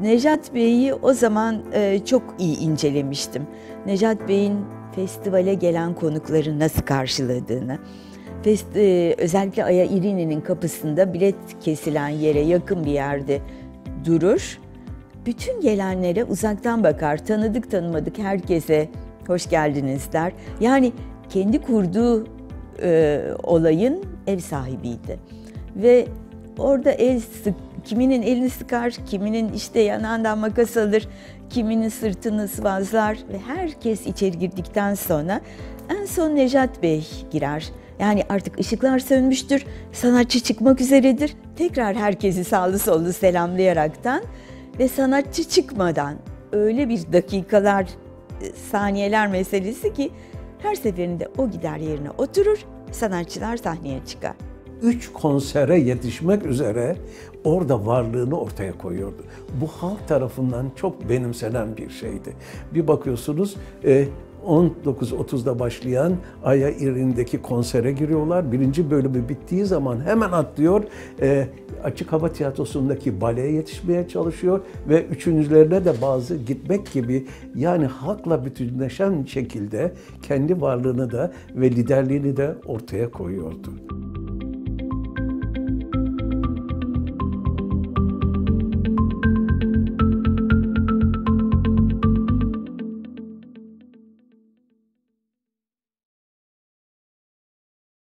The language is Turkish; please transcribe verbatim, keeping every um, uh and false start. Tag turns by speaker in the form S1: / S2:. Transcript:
S1: Nejat Bey'i o zaman e, çok iyi incelemiştim. Nejat Bey'in festivale gelen konukları nasıl karşıladığını, fest, e, özellikle Aya İrini'nin kapısında bilet kesilen yere yakın bir yerde durur. Bütün gelenlere uzaktan bakar, tanıdık tanımadık herkese hoş geldiniz der. Yani kendi kurduğu e, olayın ev sahibiydi. Ve orada el sık, kiminin elini sıkar, kiminin işte yanağından makas alır, kiminin sırtını sıvazlar ve herkes içeri girdikten sonra en son Nejat Bey girer. Yani artık ışıklar sönmüştür, sanatçı çıkmak üzeredir. Tekrar herkesi sağlı sollu selamlayaraktan ve sanatçı çıkmadan öyle bir dakikalar, saniyeler meselesi ki her seferinde o gider yerine oturur, sanatçılar sahneye çıkar.
S2: Üç konsere yetişmek üzere orada varlığını ortaya koyuyordu. Bu halk tarafından çok benimsenen bir şeydi. Bir bakıyorsunuz on dokuz otuzda başlayan Aya İrini'deki konsere giriyorlar. Birinci bölümü bittiği zaman hemen atlıyor. Açık Hava Tiyatrosu'ndaki baleye yetişmeye çalışıyor ve üçüncülerine de bazı gitmek gibi, yani halkla bütünleşen şekilde kendi varlığını da ve liderliğini de ortaya koyuyordu.